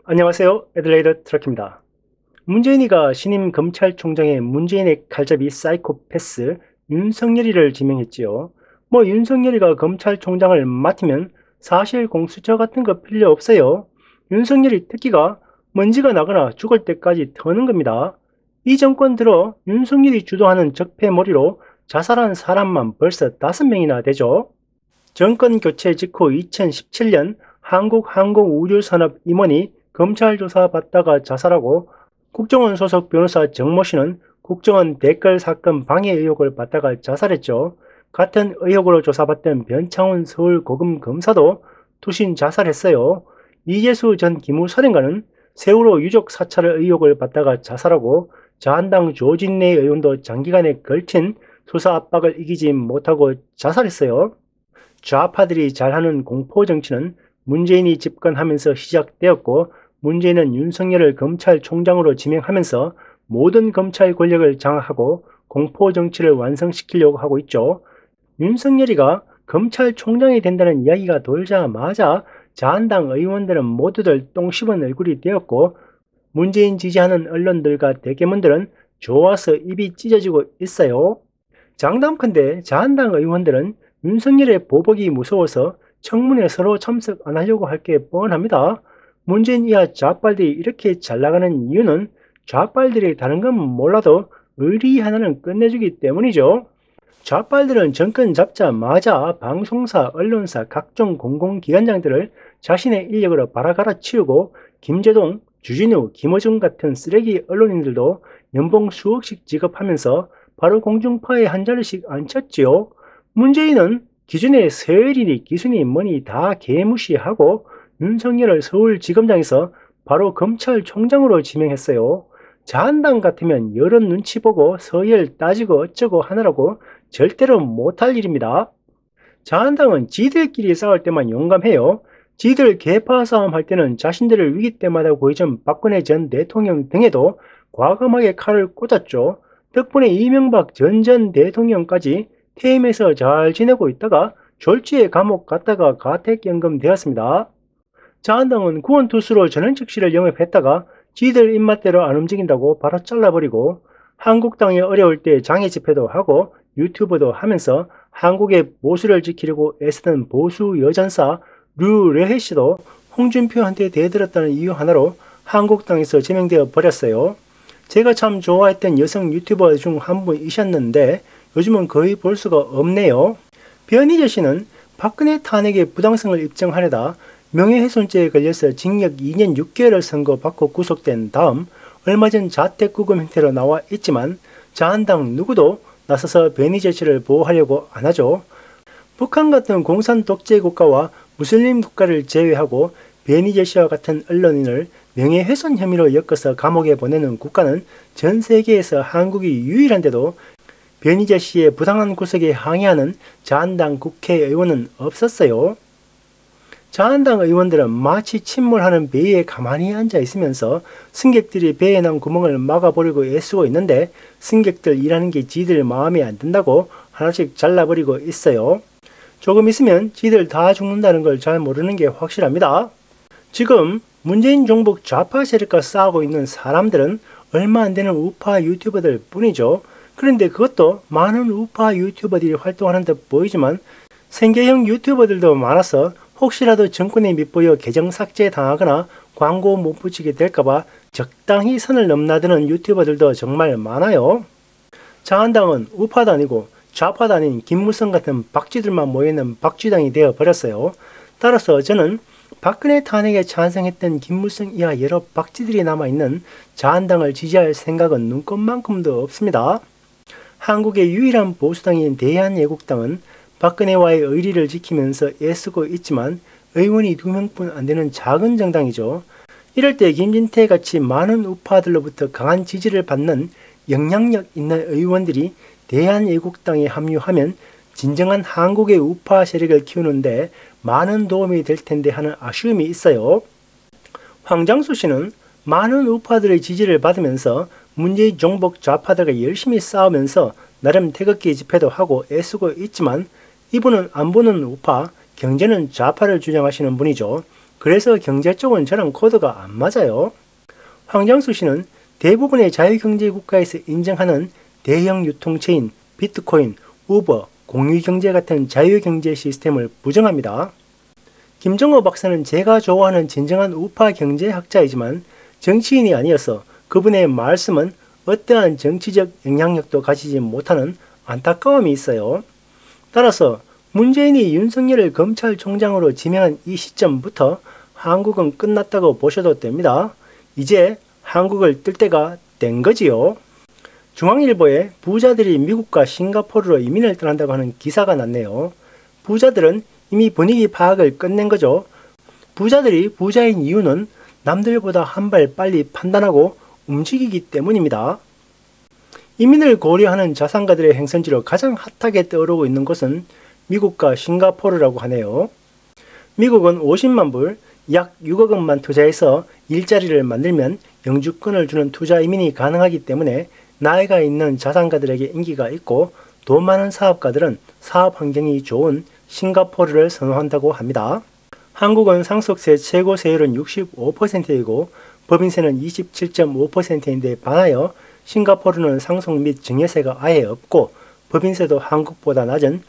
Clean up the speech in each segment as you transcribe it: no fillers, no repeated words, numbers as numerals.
안녕하세요. 애들레이더 트럭입니다. 문재인이가 신임 검찰총장의 문재인의 칼잡이 사이코패스 윤석열이를 지명했지요. 윤석열이가 검찰총장을 맡으면 사실 공수처 같은 거 필요 없어요. 윤석열이 특기가 먼지가 나거나 죽을 때까지 터는 겁니다. 이 정권 들어 윤석열이 주도하는 적폐몰이로 자살한 사람만 벌써 5명이나 되죠. 정권 교체 직후 2017년 한국항공우주산업 임원이 검찰 조사 받다가 자살하고 국정원 소속 변호사 정모 씨는 국정원 댓글 사건 방해 의혹을 받다가 자살했죠. 같은 의혹으로 조사받던 변창훈 서울고검검사도 투신 자살했어요. 이재수 전 기무사령관은 세월호 유족 사찰 의혹을 받다가 자살하고 자한당 조진래 의원도 장기간에 걸친 수사 압박을 이기지 못하고 자살했어요. 좌파들이 잘하는 공포정치는 문재인이 집권하면서 시작되었고 문재인은 윤석열을 검찰총장으로 지명하면서 모든 검찰 권력을 장악하고 공포정치를 완성시키려고 하고 있죠. 윤석열이가 검찰총장이 된다는 이야기가 돌자마자 자한당 의원들은 모두들 똥 씹은 얼굴이 되었고 문재인 지지하는 언론들과 대개문들은 좋아서 입이 찢어지고 있어요. 장담컨대 자한당 의원들은 윤석열의 보복이 무서워서 청문회 서로 참석 안 하려고 할 게 뻔합니다. 문재인 이하 좌빨들이 이렇게 잘 나가는 이유는 좌빨들이 다른 건 몰라도 의리 하나는 끝내주기 때문이죠. 좌빨들은 정권 잡자마자 방송사, 언론사, 각종 공공기관장들을 자신의 인력으로 바라갈아 치우고 김재동, 주진우, 김어준 같은 쓰레기 언론인들도 연봉 수억씩 지급하면서 바로 공중파에 한 자리씩 앉혔지요. 문재인은 기존의 서열이니 기순이 뭐니 다 개무시하고 윤석열을 서울지검장에서 바로 검찰총장으로 지명했어요. 자한당 같으면 여론 눈치 보고 서열 따지고 어쩌고 하느라고 절대로 못할 일입니다. 자한당은 지들끼리 싸울 때만 용감해요. 지들 개파 싸움 할 때는 자신들을 위기 때마다 보이던 박근혜 전 대통령 등에도 과감하게 칼을 꽂았죠. 덕분에 이명박 전 대통령까지 퇴임해서 잘 지내고 있다가 졸지에 감옥 갔다가 가택연금 되었습니다. 자한당은 구원투수로 전원책실을 영입했다가 지들 입맛대로 안 움직인다고 바로 잘라버리고 한국당이 어려울 때 장애 집회도 하고 유튜브도 하면서 한국의 보수를 지키려고 애쓰는 보수 여전사 류레해 씨도 홍준표한테 대들었다는 이유 하나로 한국당에서 제명되어 버렸어요. 제가 참 좋아했던 여성 유튜버 중 한 분이셨는데 요즘은 거의 볼 수가 없네요. 변희재 씨는 박근혜 탄핵의 부당성을 입증하려다 명예훼손죄에 걸려서 징역 2년 6개월을 선고받고 구속된 다음 얼마 전 자택구금 형태로 나와 있지만 자한당 누구도 나서서 변희재 씨를 보호하려고 안 하죠. 북한 같은 공산 독재 국가와 무슬림 국가를 제외하고 변희재 씨와 같은 언론인을 명예훼손 혐의로 엮어서 감옥에 보내는 국가는 전 세계에서 한국이 유일한데도 변희재 씨의 부당한 구속에 항의하는 자한당 국회의원은 없었어요. 자한당 의원들은 마치 침몰하는 배에 가만히 앉아 있으면서 승객들이 배에 난 구멍을 막아보려고 애쓰고 있는데 승객들 일하는 게 지들 마음에 안 든다고 하나씩 잘라버리고 있어요. 조금 있으면 지들 다 죽는다는 걸 잘 모르는 게 확실합니다. 지금 문재인 정부 좌파 세력과 싸우고 있는 사람들은 얼마 안 되는 우파 유튜버들 뿐이죠. 그런데 그것도 많은 우파 유튜버들이 활동하는 듯 보이지만 생계형 유튜버들도 많아서 혹시라도 정권에 밑보여 계정 삭제 당하거나 광고 못 붙이게 될까봐 적당히 선을 넘나드는 유튜버들도 정말 많아요. 자한당은 우파도 아니고 좌파도 아닌 김무성 같은 박쥐들만 모여있는 박쥐당이 되어버렸어요. 따라서 저는 박근혜 탄핵에 찬성했던 김무성 이하 여러 박쥐들이 남아있는 자한당을 지지할 생각은 눈꼽만큼도 없습니다. 한국의 유일한 보수당인 대한애국당은 박근혜와의 의리를 지키면서 애쓰고 있지만 의원이 2명뿐 안 되는 작은 정당이죠. 이럴 때 김진태 같이 많은 우파들로부터 강한 지지를 받는 영향력 있는 의원들이 대한애국당에 합류하면 진정한 한국의 우파 세력을 키우는데 많은 도움이 될 텐데 하는 아쉬움이 있어요. 황장수 씨는 많은 우파들의 지지를 받으면서 문재인 정복 좌파들과 열심히 싸우면서 나름 태극기 집회도 하고 애쓰고 있지만 이분은 안 보는 우파, 경제는 좌파를 주장하시는 분이죠. 그래서 경제 쪽은 저랑 코드가 안 맞아요. 황장수 씨는 대부분의 자유경제 국가에서 인정하는 대형 유통체인, 비트코인, 우버, 공유경제 같은 자유경제 시스템을 부정합니다. 김정호 박사는 제가 좋아하는 진정한 우파 경제학자이지만 정치인이 아니어서 그분의 말씀은 어떠한 정치적 영향력도 가지지 못하는 안타까움이 있어요. 따라서 문재인이 윤석열을 검찰총장으로 지명한 이 시점부터 한국은 끝났다고 보셔도 됩니다. 이제 한국을 뜰 때가 된 거지요. 중앙일보에 부자들이 미국과 싱가포르로 이민을 떠난다고 하는 기사가 났네요. 부자들은 이미 분위기 파악을 끝낸 거죠. 부자들이 부자인 이유는 남들보다 한 발 빨리 판단하고 움직이기 때문입니다. 이민을 고려하는 자산가들의 행선지로 가장 핫하게 떠오르고 있는 곳은 미국과 싱가포르라고 하네요. 미국은 50만 불, 약 6억 원만 투자해서 일자리를 만들면 영주권을 주는 투자 이민이 가능하기 때문에 나이가 있는 자산가들에게 인기가 있고 돈 많은 사업가들은 사업 환경이 좋은 싱가포르를 선호한다고 합니다. 한국은 상속세 최고 세율은 65%이고 법인세는 27.5%인데 반하여 싱가포르는 상속 및 증여세가 아예 없고 법인세도 한국보다 낮은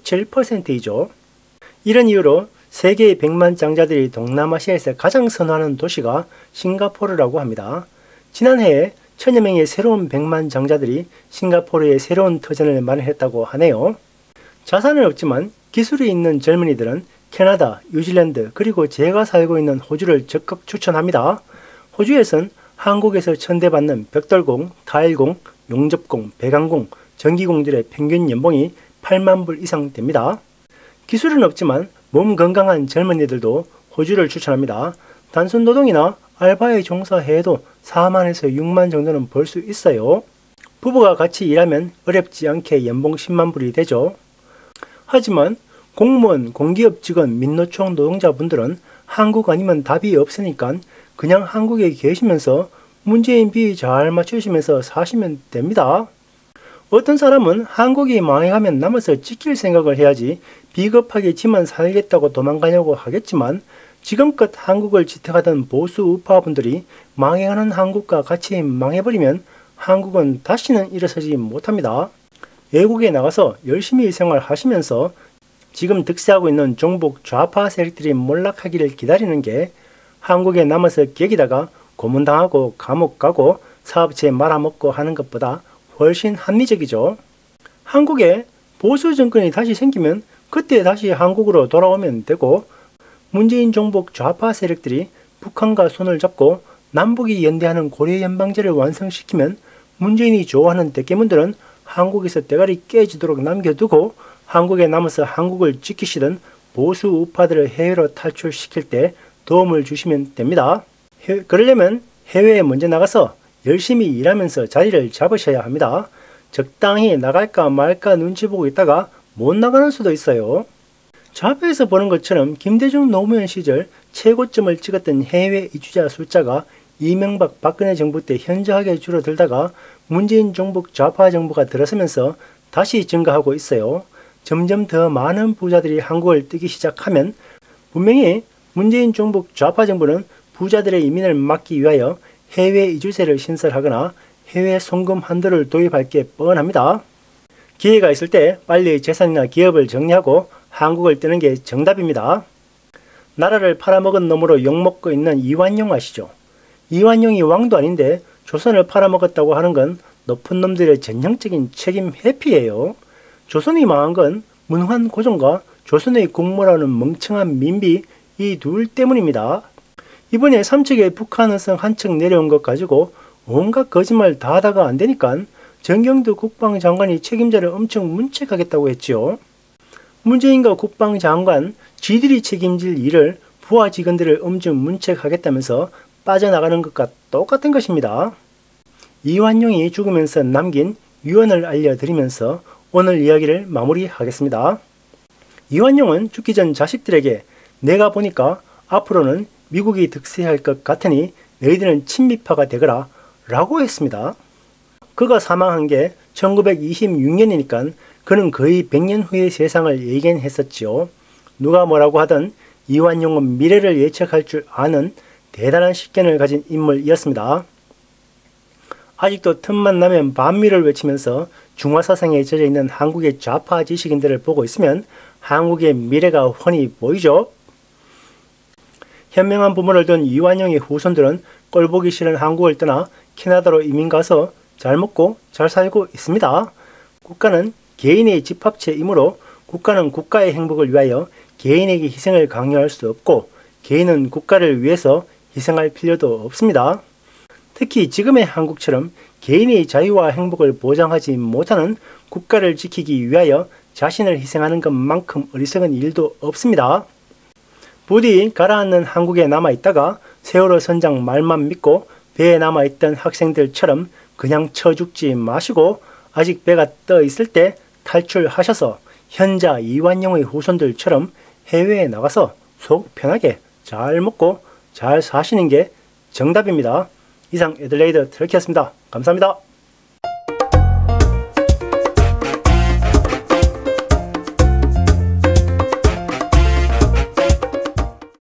17%이죠. 이런 이유로 세계의 100만 장자들이 동남아시아에서 가장 선호하는 도시가 싱가포르라고 합니다. 지난해에 천여 명의 새로운 100만 장자들이 싱가포르에 새로운 터전을 마련했다고 하네요. 자산은 없지만 기술이 있는 젊은이들은 캐나다, 뉴질랜드 그리고 제가 살고 있는 호주를 적극 추천합니다. 호주에선 한국에서 천대받는 벽돌공, 타일공, 용접공, 배관공, 전기공들의 평균 연봉이 8만 불 이상 됩니다. 기술은 없지만 몸 건강한 젊은이들도 호주를 추천합니다. 단순 노동이나 알바에 종사해도 4만에서 6만 정도는 벌 수 있어요. 부부가 같이 일하면 어렵지 않게 연봉 10만 불이 되죠. 하지만 공무원, 공기업 직원, 민노총 노동자분들은 한국 아니면 답이 없으니까 그냥 한국에 계시면서 문재인 비 잘 맞추시면서 사시면 됩니다. 어떤 사람은 한국이 망해가면 남아서 지킬 생각을 해야지 비겁하게 지만 살겠다고 도망가냐고 하겠지만 지금껏 한국을 지탱하던 보수 우파분들이 망해가는 한국과 같이 망해버리면 한국은 다시는 일어서지 못합니다. 외국에 나가서 열심히 생활하시면서 지금 득세하고 있는 종북 좌파 세력들이 몰락하기를 기다리는 게 한국에 남아서 객이다가 고문당하고 감옥 가고 사업체 말아먹고 하는 것보다 훨씬 합리적이죠. 한국에 보수 정권이 다시 생기면 그때 다시 한국으로 돌아오면 되고 문재인 종북 좌파 세력들이 북한과 손을 잡고 남북이 연대하는 고려연방제를 완성시키면 문재인이 좋아하는 대깨문들은 한국에서 대가리 깨지도록 남겨두고 한국에 남아서 한국을 지키시던 보수 우파들을 해외로 탈출시킬 때 도움을 주시면 됩니다. 그러려면 해외에 먼저 나가서 열심히 일하면서 자리를 잡으셔야 합니다. 적당히 나갈까 말까 눈치 보고 있다가 못 나가는 수도 있어요. 좌표에서 보는 것처럼 김대중 노무현 시절 최고점을 찍었던 해외 이주자 숫자가 이명박 박근혜 정부 때 현저하게 줄어들다가 문재인 종북 좌파 정부가 들어서면서 다시 증가하고 있어요. 점점 더 많은 부자들이 한국을 뜨기 시작하면 분명히 문재인 종북 좌파 정부는 부자들의 이민을 막기 위하여 해외 이주세를 신설하거나 해외 송금 한도를 도입할 게 뻔합니다. 기회가 있을 때 빨리 재산이나 기업을 정리하고 한국을 뜨는 게 정답입니다. 나라를 팔아먹은 놈으로 욕먹고 있는 이완용 아시죠? 이완용이 왕도 아닌데 조선을 팔아먹었다고 하는 건 높은 놈들의 전형적인 책임 회피예요. 조선이 망한 건 문환 고종과 조선의 국모라는 멍청한 민비 이 둘 때문입니다. 이번에 삼척에 북한 어선 한 척 내려온 것 가지고 온갖 거짓말 다 하다가 안 되니까 정경두 국방장관이 책임자를 엄청 문책하겠다고 했지요. 문재인과 국방장관 지들이 책임질 일을 부하 직원들을 엄청 문책하겠다면서 빠져나가는 것과 똑같은 것입니다. 이완용이 죽으면서 남긴 유언을 알려드리면서 오늘 이야기를 마무리하겠습니다. 이완용은 죽기 전 자식들에게 내가 보니까 앞으로는 미국이 득세할 것 같으니 너희들은 친미파가 되거라 라고 했습니다. 그가 사망한 게 1926년이니까 그는 거의 100년 후의 세상을 예견했었지요. 누가 뭐라고 하든 이완용은 미래를 예측할 줄 아는 대단한 식견을 가진 인물이었습니다. 아직도 틈만 나면 반미를 외치면서 중화사상에 젖어있는 한국의 좌파 지식인들을 보고 있으면 한국의 미래가 훤히 보이죠. 현명한 부모를 둔 이완용의 후손들은 꼴보기 싫은 한국을 떠나 캐나다로 이민가서 잘 먹고 잘 살고 있습니다. 국가는 개인의 집합체이므로 국가는 국가의 행복을 위하여 개인에게 희생을 강요할 수 없고 개인은 국가를 위해서 희생할 필요도 없습니다. 특히 지금의 한국처럼 개인의 자유와 행복을 보장하지 못하는 국가를 지키기 위하여 자신을 희생하는 것만큼 어리석은 일도 없습니다. 부디 가라앉는 한국에 남아있다가 세월호 선장 말만 믿고 배에 남아있던 학생들처럼 그냥 쳐 죽지 마시고 아직 배가 떠 있을 때 탈출하셔서 현자 이완용의 후손들처럼 해외에 나가서 속 편하게 잘 먹고 잘 사시는 게 정답입니다. 이상 애들레이더 트럭이었습니다. 감사합니다.